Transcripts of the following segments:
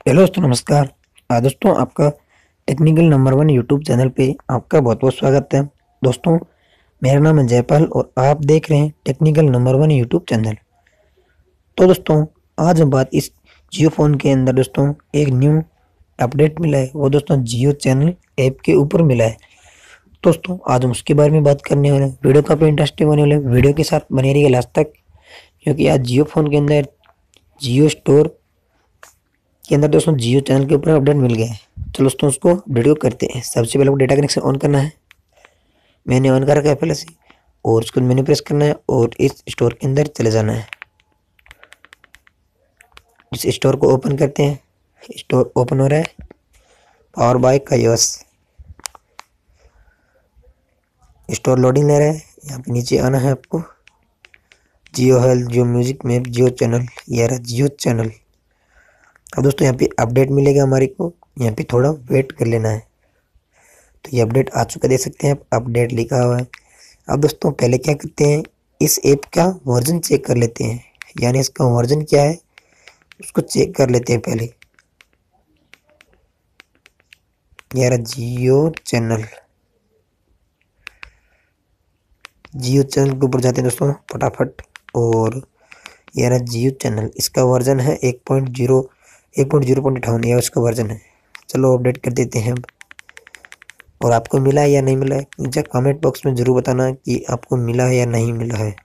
Hello दोस्तों, नमस्कार। दोस्तों, आपका technical number one YouTube channel पे आपका बहुत बहुत स्वागत है। दोस्तों, मेरा नाम है जयपाल और आप देख रहे हैं technical number one YouTube channel. तो दोस्तों, आज हम बात इस जियो फ़ोन के अंदर दोस्तों एक न्यू अपडेट मिला है, वो दोस्तों जियो चैनल ऐप के ऊपर मिला है। दोस्तों, आज हम उसके बारे में बात करने वाले हैं। वीडियो काफ़ी इंटरेस्टिंग होने वाले हैं, वीडियो के साथ बने रहिए लास्ट तक, क्योंकि आज जियो फ़ोन के अंदर जियो स्टोर के अंदर दोस्तों जियो चैनल के ऊपर अपडेट मिल गया है। चलो दोस्तों, उसको वीडियो करते हैं। सबसे पहले आपको डेटा कनेक्शन ऑन करना है। मैंने ऑन कर रखा है पहले से, और उसको मेन्यू प्रेस करना है और इस स्टोर के अंदर चले जाना है। इस स्टोर को ओपन करते हैं। स्टोर ओपन हो रहा है। Power by KaiOS. Store loading ले रहा है। यहाँ पे नीचे आना है आपको। Jio health, Jio music, map, Jio channel, ये रहा जियो चैनल। अब दोस्तों यहाँ पे अपडेट मिलेगा हमारे को, यहाँ पे थोड़ा वेट कर लेना है। तो ये अपडेट आ चुका, देख सकते हैं आप, अपडेट लिखा हुआ है। अब दोस्तों पहले क्या करते हैं, इस ऐप का वर्जन चेक कर लेते हैं, यानी इसका वर्जन क्या है उसको चेक कर लेते हैं पहले। यार जियो चैनल, जियो चैनल के ऊपर जाते हैं दोस्तों फटाफट। और यार जियो चैनल, इसका वर्जन है 1.0.58 या उसका वर्जन है। चलो अपडेट कर देते हैं अब। और आपको मिला है या नहीं मिला है, नीचे कमेंट बॉक्स में ज़रूर बताना कि आपको मिला है या नहीं मिला है।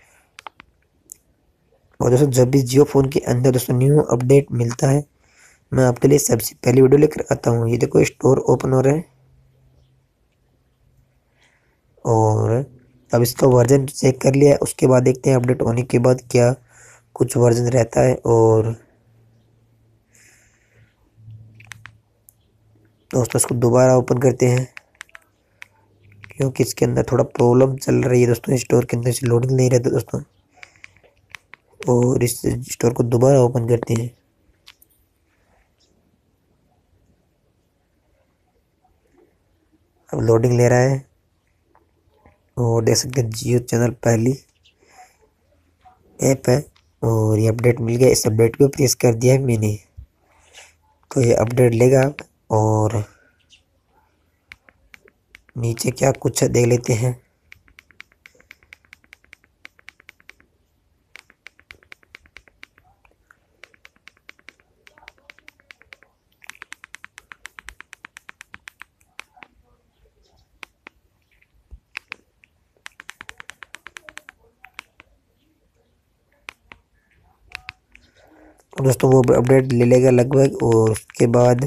और दोस्तों, जब भी जियो फ़ोन के अंदर दोस्तों न्यू अपडेट मिलता है, मैं आपके लिए सबसे पहली वीडियो लेकर आता हूँ। ये देखो, स्टोर ओपन हो रहा है और अब इसका वर्जन चेक कर लिया है। उसके बाद देखते हैं अपडेट होने के बाद क्या कुछ वर्जन रहता है। और दोस्तों इसको दोबारा ओपन करते हैं, क्योंकि इसके अंदर थोड़ा प्रॉब्लम चल रही है दोस्तों। स्टोर के अंदर से लोडिंग नहीं रहता दोस्तों। और इस स्टोर को दोबारा ओपन करते हैं। अब लोडिंग ले रहा है और देख सकते हैं जियो चैनल पहली ऐप है। और ये अपडेट मिल गया, इस अपडेट को प्रेस कर दिया है मैंने। तो ये अपडेट लेगा और नीचे क्या कुछ है देख लेते हैं। और दोस्तों वो अपडेट ले लेगा लगभग, और उसके बाद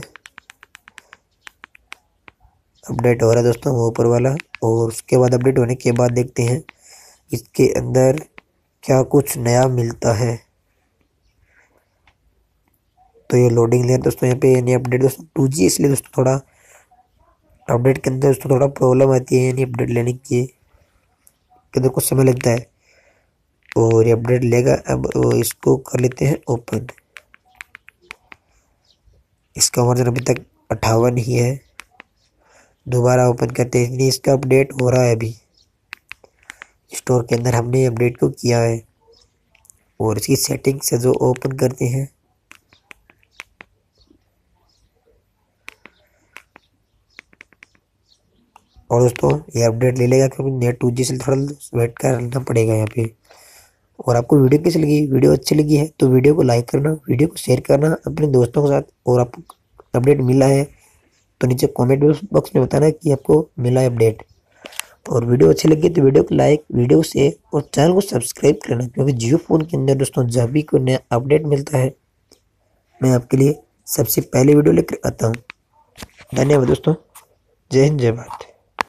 अपडेट हो रहा है दोस्तों वो ऊपर वाला। और उसके बाद अपडेट होने के बाद देखते हैं इसके अंदर क्या कुछ नया मिलता है। तो ये लोडिंग ले दोस्तों, यहाँ पे यानी अपडेट दोस्तों 2G, इसलिए दोस्तों थोड़ा अपडेट के अंदर दोस्तों थोड़ा प्रॉब्लम आती है, यानी अपडेट लेने की के अंदर कुछ समय लगता है। और ये अपडेट लेगा। अब इसको कर लेते हैं ओपन। इसका वर्जन अभी तक 58 ही है। दोबारा ओपन करते हैं, इसलिए इसका अपडेट हो रहा है अभी। स्टोर के अंदर हमने अपडेट को किया है। और इसकी सेटिंग से जो ओपन करते हैं, और दोस्तों ये अपडेट ले लेगा, क्योंकि नेट 2G से थोड़ा वेट करना पड़ेगा यहाँ पे। और आपको वीडियो कैसी लगी, वीडियो अच्छी लगी है तो वीडियो को लाइक करना, वीडियो को शेयर करना अपने दोस्तों के साथ। और आपको अपडेट मिला है तो नीचे कमेंट बॉक्स में बताना कि आपको मिला है अपडेट। और वीडियो अच्छी लगी तो वीडियो को लाइक, वीडियो को शेयर और चैनल को सब्सक्राइब करना, क्योंकि जियो फ़ोन के अंदर दोस्तों जब भी कोई नया अपडेट मिलता है, मैं आपके लिए सबसे पहले वीडियो लेकर आता हूँ। धन्यवाद दोस्तों। जय हिंद, जय भारत।